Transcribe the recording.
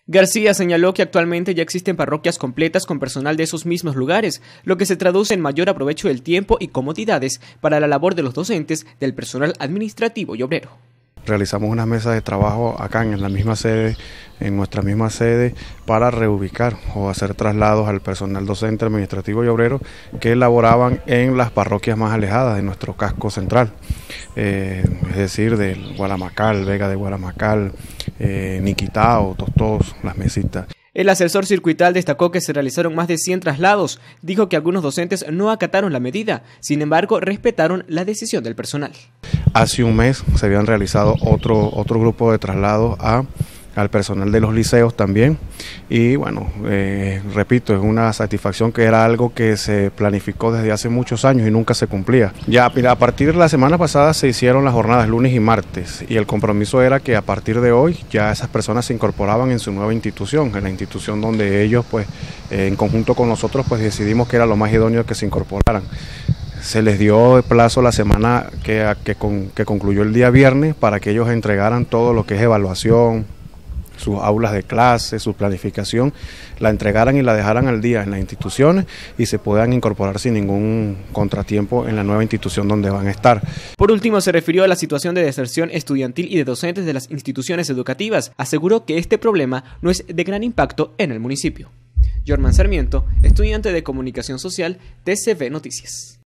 García señaló que actualmente ya existen parroquias completas con personal de esos mismos lugares, lo que se traduce en mayor aprovecho del tiempo y comodidades para la labor de los docentes, del personal administrativo y obrero. Realizamos unas mesas de trabajo acá en la misma sede, en nuestra misma sede, para reubicar o hacer traslados al personal docente, administrativo y obrero que laboraban en las parroquias más alejadas de nuestro casco central, es decir, del Gualamacal, Vega de Gualamacal, Niquitao, Tostos, Las Mesitas. El asesor circuital destacó que se realizaron más de 100 traslados. Dijo que algunos docentes no acataron la medida, sin embargo respetaron la decisión del personal. Hace un mes se habían realizado otro grupo de traslados al personal de los liceos también, y bueno, repito, es una satisfacción que era algo que se planificó desde hace muchos años y nunca se cumplía. Ya a partir de la semana pasada se hicieron las jornadas lunes y martes, y el compromiso era que a partir de hoy ya esas personas se incorporaban en su nueva institución, en la institución donde ellos pues en conjunto con nosotros pues decidimos que era lo más idóneo que se incorporaran. Se les dio plazo la semana que concluyó el día viernes para que ellos entregaran todo lo que es evaluación, sus aulas de clase, su planificación, la entregaran y la dejaran al día en las instituciones y se puedan incorporar sin ningún contratiempo en la nueva institución donde van a estar. Por último, se refirió a la situación de deserción estudiantil y de docentes de las instituciones educativas. Aseguró que este problema no es de gran impacto en el municipio. Jorman Sarmiento, estudiante de Comunicación Social, TCV Noticias.